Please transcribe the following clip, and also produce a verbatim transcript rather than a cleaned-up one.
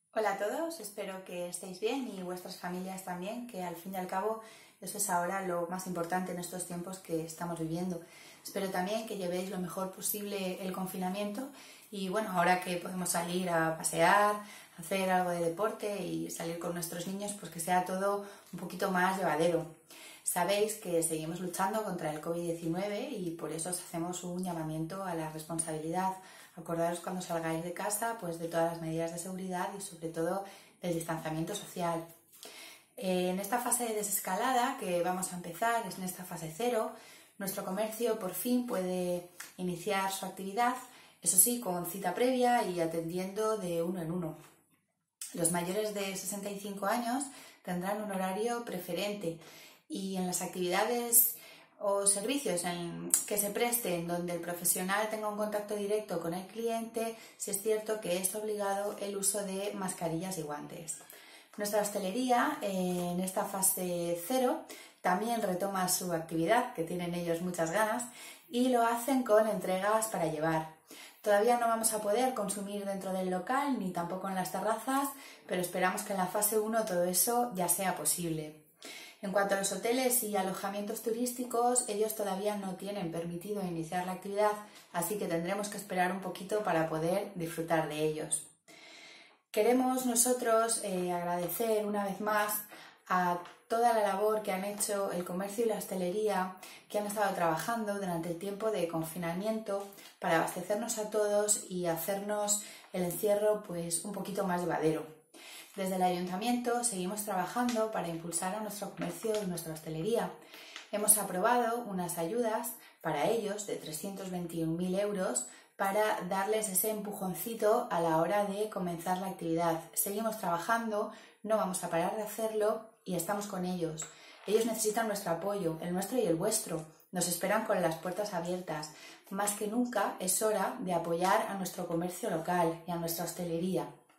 Hola a todos, espero que estéis bien y vuestras familias también, que al fin y al cabo eso es ahora lo más importante en estos tiempos que estamos viviendo. Espero también que llevéis lo mejor posible el confinamiento y bueno, ahora que podemos salir a pasear, hacer algo de deporte y salir con nuestros niños, pues que sea todo un poquito más llevadero. Sabéis que seguimos luchando contra el COVID diecinueve y por eso os hacemos un llamamiento a la responsabilidad. Acordaros cuando salgáis de casa pues de todas las medidas de seguridad y sobre todo del distanciamiento social. En esta fase de desescalada que vamos a empezar, es en esta fase cero, nuestro comercio por fin puede iniciar su actividad, eso sí, con cita previa y atendiendo de uno en uno. Los mayores de sesenta y cinco años tendrán un horario preferente y en las actividades o servicios en que se presten donde el profesional tenga un contacto directo con el cliente, sí es cierto que es obligado el uso de mascarillas y guantes. Nuestra hostelería en esta fase cero también retoma su actividad, que tienen ellos muchas ganas, y lo hacen con entregas para llevar. Todavía no vamos a poder consumir dentro del local ni tampoco en las terrazas, pero esperamos que en la fase uno todo eso ya sea posible. En cuanto a los hoteles y alojamientos turísticos, ellos todavía no tienen permitido iniciar la actividad, así que tendremos que esperar un poquito para poder disfrutar de ellos. Queremos nosotros eh, agradecer una vez más a toda la labor que han hecho el comercio y la hostelería, que han estado trabajando durante el tiempo de confinamiento para abastecernos a todos y hacernos el encierro pues un poquito más llevadero. Desde el Ayuntamiento seguimos trabajando para impulsar a nuestro comercio y nuestra hostelería. Hemos aprobado unas ayudas para ellos de trescientos veintiún mil euros para darles ese empujoncito a la hora de comenzar la actividad. Seguimos trabajando, no vamos a parar de hacerlo y estamos con ellos. Ellos necesitan nuestro apoyo, el nuestro y el vuestro. Nos esperan con las puertas abiertas. Más que nunca es hora de apoyar a nuestro comercio local y a nuestra hostelería.